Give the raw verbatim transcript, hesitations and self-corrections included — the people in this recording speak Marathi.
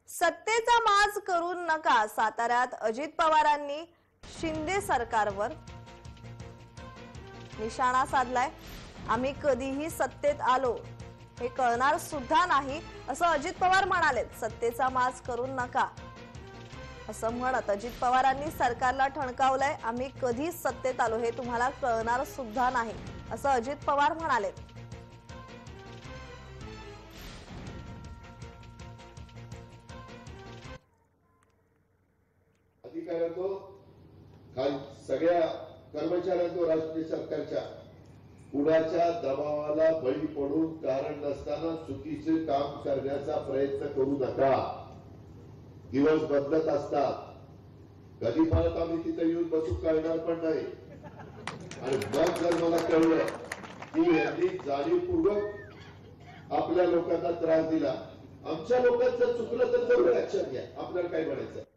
सत्तेचा माज करू नका, साताऱ्यात अजित पवारांनी शिंदे सरकारवर निशाणा साधलाय। आम्ही कधीही सत्तेत आलो हे कळणार सुद्धा नाही असं अजित पवार म्हणाले। सत्तेचा माज करू नका असं म्हणत अजित पवारांनी सरकारला ठणकावलंय। आम्ही कधी सत्तेत आलो हे तुम्हाला कळणार सुद्धा नाही असं अजित पवार म्हणाले। अधिकाऱ्यांनो, खाली सगळ्या कर्मचाऱ्यांनो, राष्ट्रीय सरकारच्या कुणाच्या दबावाला बळी पडून कारण नसताना चुकीचे काम करण्याचा प्रयत्न करू नका। दिवस बदलत असतात, कधी परत आम्ही तिथे येऊन बसू कळणार पण नाही। आणि मग जर मला कळलं की यांनी जाणीवपूर्वक आपल्या लोकांना त्रास दिला, आमच्या लोकांचं चुकलं तर जरूर ऍक्शन घ्या, आपल्याला काय म्हणायचं।